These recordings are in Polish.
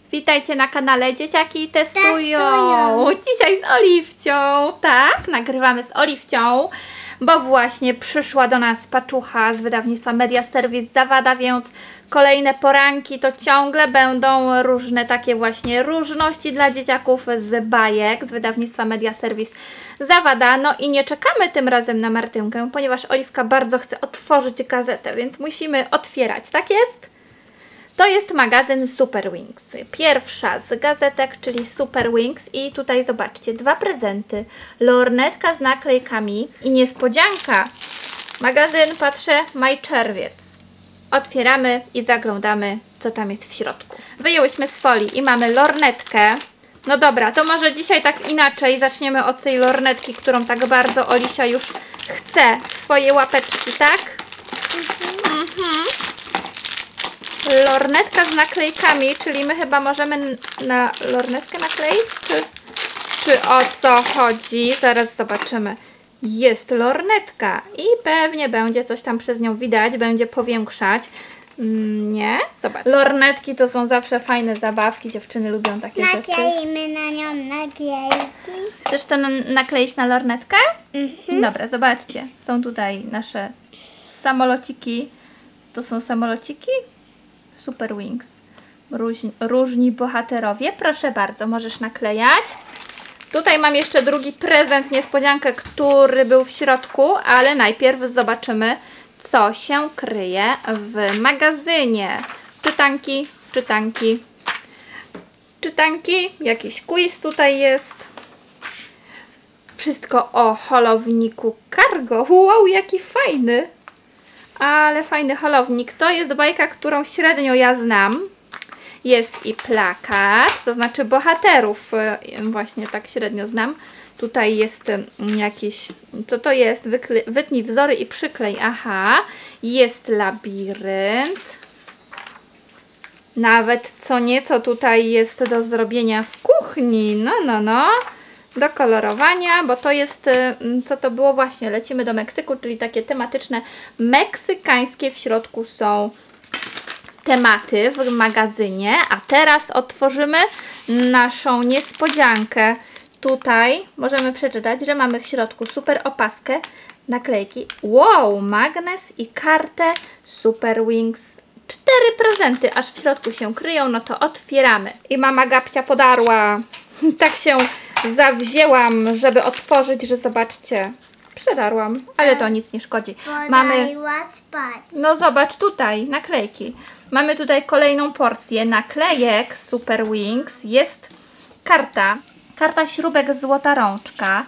Witajcie na kanale Dzieciaki testują. Dzisiaj z Oliwcią, tak, nagrywamy z Oliwcią, bo właśnie przyszła do nas paczucha z wydawnictwa Media Service Zawada, więc kolejne poranki to ciągle będą różne takie właśnie różności dla dzieciaków z bajek z wydawnictwa Media Service Zawada. No i nie czekamy tym razem na Martynkę, ponieważ Oliwka bardzo chce otworzyć gazetę, więc musimy otwierać, tak jest? To jest magazyn Super Wings. Pierwsza z gazetek, czyli Super Wings. I tutaj zobaczcie, dwa prezenty. Lornetka z naklejkami i niespodzianka. Magazyn, patrzę, maj-czerwiec. Otwieramy i zaglądamy, co tam jest w środku. Wyjęłyśmy z folii i mamy lornetkę. No dobra, to może dzisiaj tak inaczej. Zaczniemy od tej lornetki, którą tak bardzo Olisia już chce w swoje łapeczki, tak? Lornetka z naklejkami, czyli my chyba możemy na lornetkę nakleić, czy o co chodzi? Zaraz zobaczymy. Jest lornetka i pewnie będzie coś tam przez nią widać, będzie powiększać. Nie? Zobacz. Lornetki to są zawsze fajne zabawki, dziewczyny lubią takie rzeczy. Nakleimy na nią naklejki. Chcesz to nakleić na lornetkę? Dobra, zobaczcie. Są tutaj nasze samolociki. To są samolociki? Super Wings. Różni bohaterowie. Proszę bardzo, możesz naklejać. Tutaj mam jeszcze drugi prezent, niespodziankę, który był w środku, ale najpierw zobaczymy, co się kryje w magazynie. Czytanki, czytanki, czytanki. Jakiś quiz tutaj jest. Wszystko o holowniku Cargo. Wow, jaki fajny. Ale fajny holownik. To jest bajka, którą średnio ja znam. Jest i plakat, to znaczy bohaterów właśnie tak średnio znam. Tutaj jest jakiś, co to jest? Wytnij wzory i przyklej. Aha, jest labirynt. Nawet co nieco tutaj jest do zrobienia w kuchni. No. Do kolorowania, bo to jest, co to było właśnie, lecimy do Meksyku, czyli takie tematyczne meksykańskie, w środku są tematy w magazynie, a teraz otworzymy naszą niespodziankę. Tutaj możemy przeczytać, że mamy w środku super opaskę, naklejki, wow, magnes i kartę Super Wings. 4 prezenty aż w środku się kryją, no to otwieramy. I mama Gabcia podarła. Tak się zawzięłam, żeby otworzyć, że zobaczcie, przedarłam, ale to nic nie szkodzi. Mamy, no zobacz tutaj, naklejki. Mamy tutaj kolejną porcję naklejek Super Wings. Jest karta śrubek złota rączka.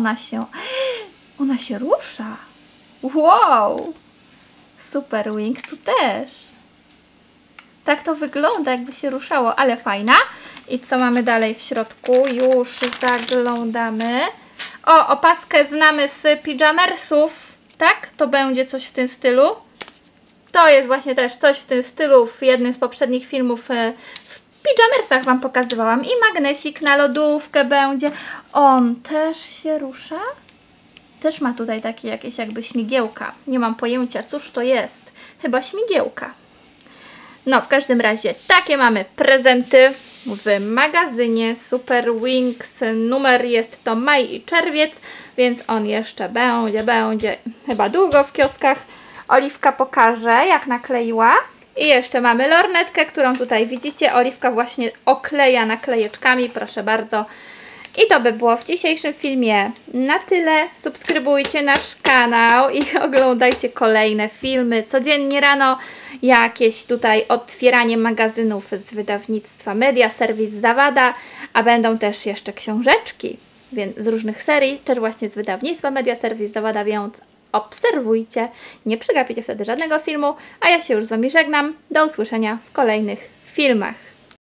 Ona się rusza. Wow! Super Wings tu też. Tak to wygląda, jakby się ruszało, ale fajna. I co mamy dalej w środku? Już zaglądamy. O, opaskę znamy z Pijamersów, tak? To będzie coś w tym stylu. To jest właśnie też coś w tym stylu. W jednym z poprzednich filmów w Pijamersach Wam pokazywałam. I magnesik na lodówkę będzie. On też się rusza? Też ma tutaj takie jakieś jakby śmigiełka. Nie mam pojęcia, cóż to jest. Chyba śmigiełka. No, w każdym razie takie mamy prezenty w magazynie Super Wings. Numer jest to maj i czerwiec, więc on jeszcze będzie chyba długo w kioskach. Oliwka pokaże, jak nakleiła. I jeszcze mamy lornetkę, którą tutaj widzicie. Oliwka właśnie okleja naklejeczkami, proszę bardzo. I to by było w dzisiejszym filmie na tyle. Subskrybujcie nasz kanał i oglądajcie kolejne filmy. Codziennie rano jakieś tutaj otwieranie magazynów z wydawnictwa Media Service Zawada, a będą też jeszcze książeczki z różnych serii, też właśnie z wydawnictwa Media Service Zawada, więc obserwujcie. Nie przegapicie wtedy żadnego filmu, a ja się już z Wami żegnam. Do usłyszenia w kolejnych filmach.